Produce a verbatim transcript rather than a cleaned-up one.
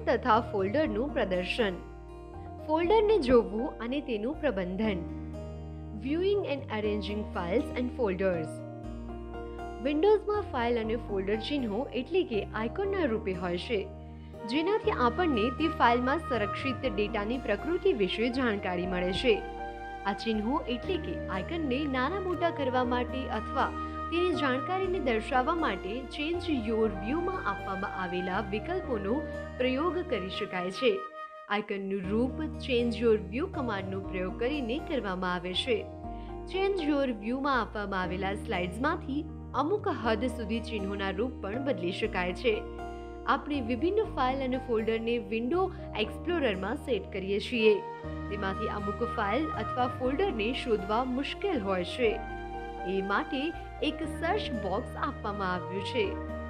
તથા ફોલ્ડરનું પ્રદર્શન, ફોલ્ડરને જોવું અને તેનું પ્રબંધન, viewing and arranging files and folders. વિન્ડોઝમાં ફાઇલ અને ફોલ્ડર ચિહ્નો એટલે કે આઇકોનના રૂપે હોય છે, જેનાથી આપણને તે ફાઇલમાં સંરક્ષિત ડેટાની પ્રકૃતિ વિશે જાણકારી મળે છે. આ ચિહ્નો એટલે કે આઇકનને નાના મોટા કરવા માટે અથવા તેની જાણકારીને દર્શાવવા માટે ચેન્જ યોર વ્યૂમાં આપવામાં આવેલા વિકલ્પોનો પ્રયોગ કરી શકાય છે. આઇકનનું રૂપ ચેન્જ યોર વ્યૂ કમાન્ડનો પ્રયોગ કરીને કરવામાં આવે છે. ચેન્જ યોર વ્યૂમાં આપવામાં આવેલા સ્લાઇડ્સમાંથી અમુક હદ સુધી ચિહ્નોના રૂપ પણ બદલી શકાય છે. આપણે વિભિન્ન ફાઇલ અને ફોલ્ડરને વિન્ડો એક્સપ્લોરરમાં સેટ કરીએ છીએ. તેમાંથી અમુક ફાઇલ અથવા ફોલ્ડરને શોધવા મુશ્કેલ હોય છે. એ માટે એક સર્ચ બોક્સ આપવામાં આવ્યું છે.